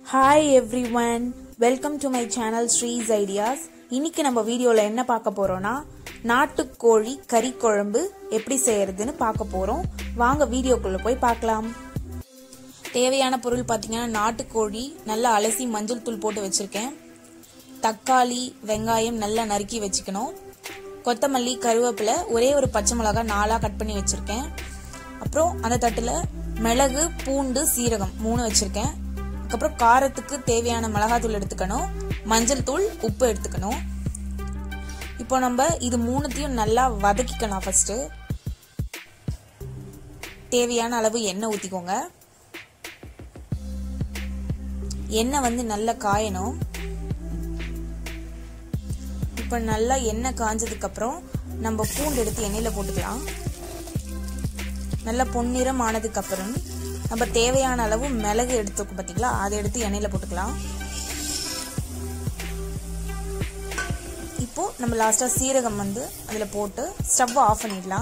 Hi everyone, welcome to my channel Sri's Ideas. இன்னைக்கு நம்ம வீடியோல என்ன பார்க்க போறோம்னா நாட்டுக்கோழி கறி குழம்பு எப்படி செய்யறதுன்னு பார்க்க போறோம். வாங்க வீடியோக்குள்ள போய் பார்க்கலாம். தேவையான பொருள் பாத்தீங்கன்னா நாட்டுக்கோழி நல்லா அலசி மஞ்சள் தூள் போட்டு வச்சிருக்கேன். தக்காளி, வெங்காயம் நல்லா நறுக்கி வச்சுக்கணும். கொத்தமல்லி, கருவேப்பிலை, ஒரே ஒரு பச்சை மிளகாய் 4ஆ கட் பண்ணி வச்சிருக்கேன். அப்புறம் அந்த தட்டுல மிளகு, பூண்டு, சீரகம் 3 வச்சிருக்கேன். அப்புறம் காரத்துக்கு தேவையான மிளகாய் தூள் எடுத்துக்கணும், மஞ்சள் தூள், உப்பு எடுத்துக்கணும். இப்போ நம்ம இது மூணுத்தையும் நல்லா வதக்கிக்கலாம். ஃபர்ஸ்ட் தேவையான அளவு எண்ணெய் ஊத்திக்கோங்க. எண்ணெய் நல்லா காயணும். இப்ப நல்லா எண்ணெய் காஞ்சதுக்கு அப்புறம் நம்ம பூண்டு எடுத்து எண்ணெயில போட்டுக்கலாம். நல்லா பொன்னிறம் ஆனதுக்கு அப்புறம் நம்ம தேவையான அளவு மிளகு எடுத்துக்கோ பாத்தீங்களா, அதை எடுத்து எண்ணெயில போட்டுக்கலாம். இப்போ நம்ம லாஸ்டா சீரகம் அதுல போட்டு ஸ்டவ் ஆஃப் பண்ணிடலாம்.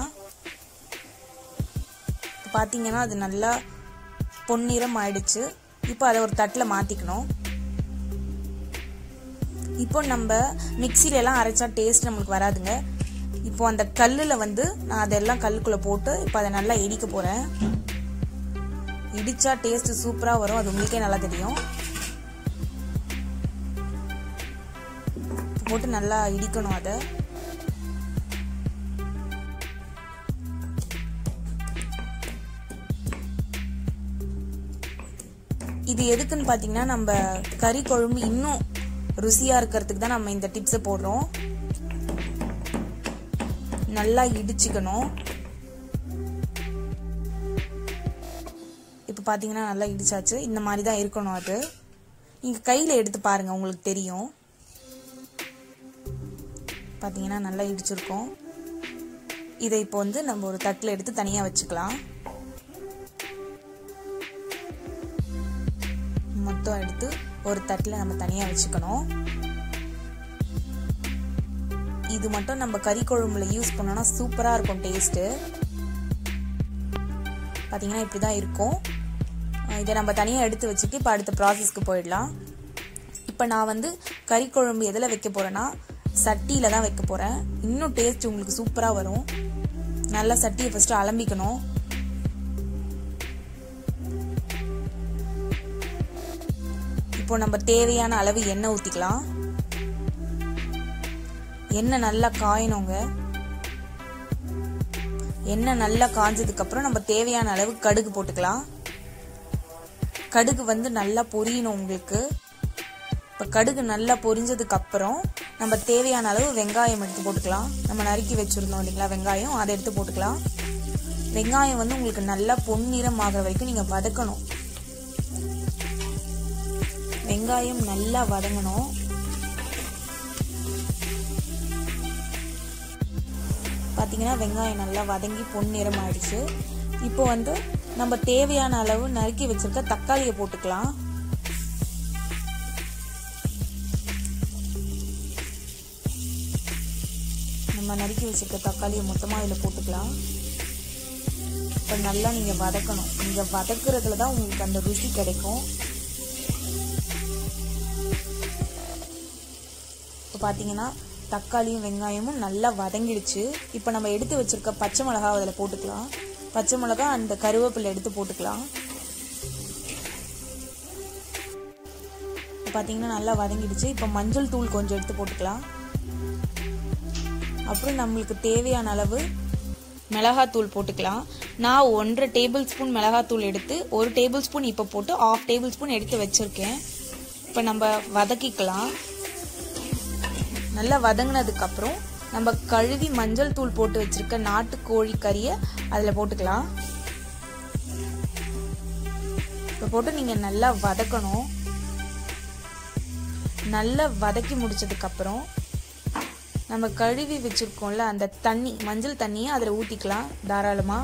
பாத்தீங்கன்னா அது நல்லா பொன்னிறம் ஆயிடுச்சு. இப்போ அதை ஒரு தட்டுல மாத்திக்கணும். இப்போ நம்ம மிக்சில எல்லாம் அரைச்சா டேஸ்ட் நம்மளுக்கு வராதுங்க. இப்போ அந்த கல்லுல நான் அதெல்லாம் கல்லுக்குள்ள போட்டு இப்போ அதை நல்லா இடிக்க போறேன். இடிச்சா டேஸ்ட் சூப்பரா வரும், அது உங்களுக்கே நல்லா தெரியும். போட்டு நல்லா இடிக்கணும். அதை இது எதுக்குன்னு பாத்தீங்கன்னா நம்ம கறி குழம்பு இன்னும் ருசியா இருக்கிறதுக்கு தான் நம்ம இந்த டிப்ஸ் போடுறோம். நல்லா இடிச்சுக்கணும். இப்ப பாத்தீங்கன்னா நல்லா இடிச்சாச்சு. இந்த மாதிரி தான் இருக்கணும். அது நீங்க கையில எடுத்து பாருங்க, உங்களுக்கு தெரியும். பாத்தீங்கன்னா நல்லா இடிச்சிருக்கோம். இதை இப்போ நம்ம ஒரு தட்டுல எடுத்து தனியா வச்சுக்கலாம். மொத்தம் எடுத்து ஒரு தட்டுல நம்ம தனியா வச்சுக்கணும். இது மட்டும் நம்ம கறி குழம்புல யூஸ் பண்ணோம்னா சூப்பரா இருக்கும் டேஸ்ட். பாத்தீங்கன்னா இப்படிதான் இருக்கும். இதை நம்ம தனியா எடுத்து வச்சுட்டு இப்ப அடுத்த ப்ராசஸ்க்கு போயிடலாம். இப்ப நான் கறி குழம்பு எதுல வைக்க போறேன்னா சட்டியில தான் வைக்க போறேன். இன்னும் டேஸ்ட் உங்களுக்கு சூப்பரா வரும். நல்லா சட்டியை ஃபர்ஸ்ட் அலம்பிக்கணும். இப்போ நம்ம தேவையான அளவு எண்ணெய் ஊத்திக்கலாம். எண்ணெய் நல்லா காயணுங்க. எண்ணெய் நல்லா காஞ்சதுக்கு அப்புறம் நம்ம தேவையான அளவு கடுகு போட்டுக்கலாம். கடுகு நல்லா பொரியணும் உங்களுக்கு. இப்ப கடுகு நல்லா பொரிஞ்சதுக்கு அப்புறம் நம்ம தேவையான அளவு வெங்காயம் எடுத்து போட்டுக்கலாம். நம்ம நறுக்கி வச்சிருந்தோம் இல்லைங்களா வெங்காயம், அதை எடுத்து போட்டுக்கலாம். வெங்காயம் உங்களுக்கு நல்லா பொன்னிறம் ஆகிற வரைக்கும் நீங்க வதக்கணும். வெங்காயம் நல்லா வதங்கணும். பாத்தீங்கன்னா வெங்காயம் நல்லா வதங்கி பொன்னிறம் ஆயிடுச்சு. இப்போ நம்ம தேவையான அளவு நறுக்கி வச்சிருக்க தக்காளியை போட்டுக்கலாம். நம்ம நறுக்கி வச்சிருக்க தக்காளியை மொத்தமா இதுல போட்டுக்கலாம். இப்ப நல்லா நீங்க வதக்கணும். நீங்க வதக்குறதுல தான் உங்களுக்கு அந்த ருசி கிடைக்கும். இப்ப பாத்தீங்கன்னா தக்காளியும் வெங்காயமும் நல்லா வதங்கிடுச்சு. இப்ப நம்ம எடுத்து வச்சிருக்க பச்சை மிளகாய் அதுல போட்டுக்கலாம். பச்சை மிளகாய் அந்த கருவேப்பிலை எடுத்து போட்டுக்கலாம். பாத்தீங்கன்னா நல்லா வதங்கிடுச்சு. இப்ப மஞ்சள் தூள் கொஞ்சம் எடுத்து போட்டுக்கலாம். அப்புறம் நம்மளுக்கு தேவையான அளவு மிளகாய் தூள் போட்டுக்கலாம். நான் 1.5 டேபிள் ஸ்பூன் மிளகாய் தூள் எடுத்து 1 டேபிள் ஸ்பூன் இப்ப போட்டு 1/2 டேபிள் ஸ்பூன் எடுத்து வச்சிருக்கேன். இப்ப நம்ம வதக்கிக்கலாம். நல்லா வதங்கினதுக்கு அப்புறம் நம்ம கழுவி மஞ்சள் தூள் போட்டு வச்சிருக்க நாட்டுக்கோழி கறியை அதுல போட்டுக்கலாம். இப்ப போட்டு நீங்க நல்லா வதக்கணும். நல்லா வதக்கி முடிச்சதுக்கு அப்புறம் நம்ம கழுவி வச்சிருக்கோம்ல அந்த தண்ணி, மஞ்சள் தண்ணியை அதுல ஊத்திக்கலாம் தாராளமா.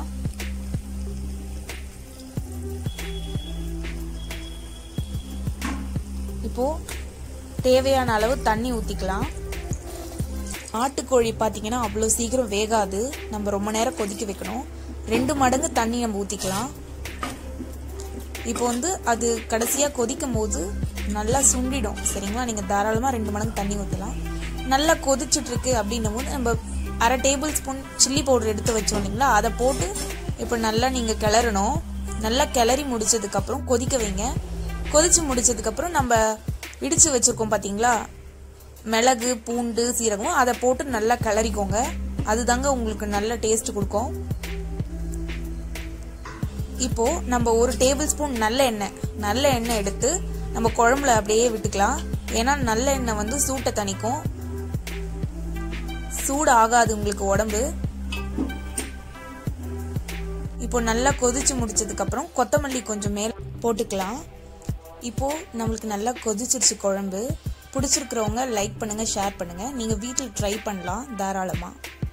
இப்போ தேவையான அளவு தண்ணி ஊத்திக்கலாம். நாட்டுக்கோழி பாத்தீங்கன்னா அவ்வளவு சீக்கிரம் வேகாது. நம்ம ரொம்ப நேரம் கொதிக்க வைக்கணும். 2 மடங்கு தண்ணி நம்ம ஊத்திக்கலாம். இப்போ வந்து அது கடைசியாக கொதிக்கும் போது நல்லா சுண்டிடும் சரிங்களா. நீங்கள் தாராளமாக 2 மடங்கு தண்ணி ஊற்றலாம். நல்லா கொதிச்சுட்ருக்கு அப்படின்னும் போது நம்ம அரை டேபிள் ஸ்பூன் சில்லி பவுடர் எடுத்து வச்சோம் இல்லைங்களா, அதை போட்டு இப்போ நல்லா நீங்கள் கிளறணும். நல்லா கிளறி முடிச்சதுக்கப்புறம் கொதிக்க வைங்க. கொதிச்சு முடிச்சதுக்கப்புறம் நம்ம இடித்து வச்சுருக்கோம் பார்த்தீங்களா மிளகு பூண்டு சீரகம், அதை போட்டு நல்லா கிளறிக்கோங்க. அதுதாங்க உங்களுக்கு நல்ல டேஸ்ட் கொடுக்கும். இப்போ நம்ம 1 டேபிள் ஸ்பூன் நல்ல எண்ணெய் எடுத்து நம்ம குழம்புல அப்படியே விட்டுக்கலாம். ஏன்னா நல்ல எண்ணெய் வந்து சூட்டை தணிக்கும், சூடு ஆகாது உங்களுக்கு உடம்பு. இப்போ நல்லா கொதிச்சு முடிச்சதுக்கு அப்புறம் கொத்தமல்லி கொஞ்சம் மேல போட்டுக்கலாம். இப்போ நம்மளுக்கு நல்லா கொதிச்சிருச்சு குழம்பு. பிடிச்சிருக்கிறவங்க லைக் பண்ணுங்க, ஷேர் பண்ணுங்க. நீங்க வீட்டில் ட்ரை பண்ணலாம் தாராளமா.